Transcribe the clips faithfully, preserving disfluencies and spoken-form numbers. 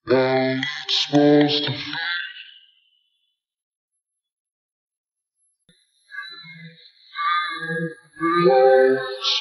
I'm supposed to feel.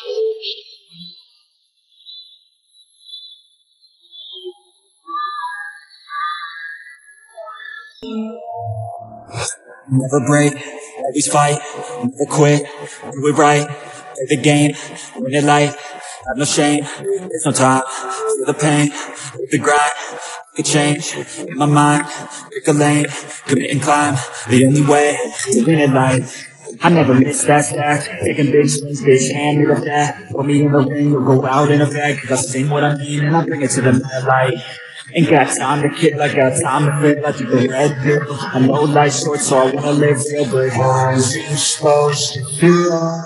Never break, always fight, never quit, do it right, play the game, win it life, have no shame, there's no time, feel the pain, live the grind, could change, in my mind, pick a lane, commit and climb, the only way to win it life. I never miss that stack, taking big swings, bitch, hand me the bat, put me in the ring, or go out in a bag, cause I sing what I mean and I bring it to the mad light. Ain't got time to kill, I got time to feel. I took the red pill. I know life's short, so I wanna live real, but how's it supposed to feel?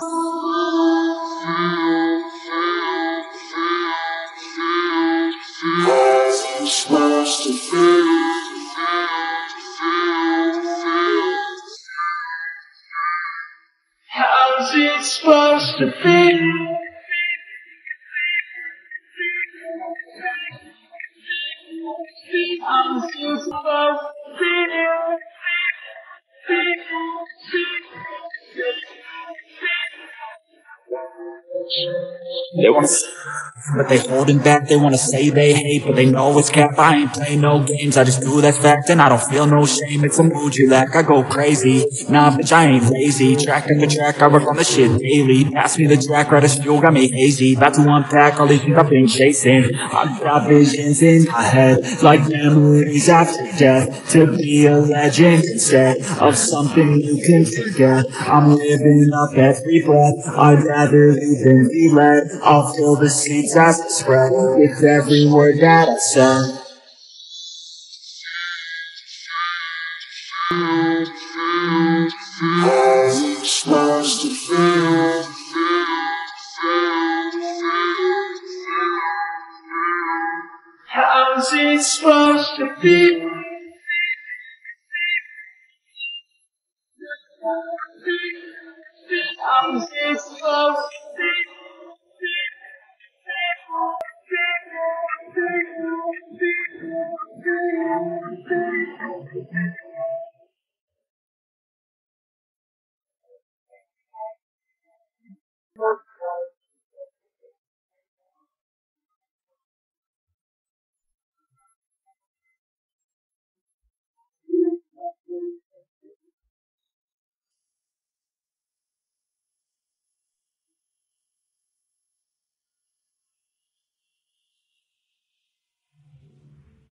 How's it supposed to feel? How's it supposed to feel? How's it supposed to feel? They wanna s- but they holding back. They wanna say they hate, but they know it's cap. I ain't playing no games, I just do that fact. And I don't feel no shame, it's a mood you lack. I go crazy, nah bitch I ain't lazy. Track after track, I work on the shit daily. Pass me the jack, right as fuel, got me hazy. About to unpack all these things I've been chasing. I've got visions in my head, like memories after death. To be a legend instead of something you can forget. I'm living up every breath, I'd rather leave than be led. I'll fill the seats as I spread with every word that I said. How's it supposed to feel? How's it supposed to feel?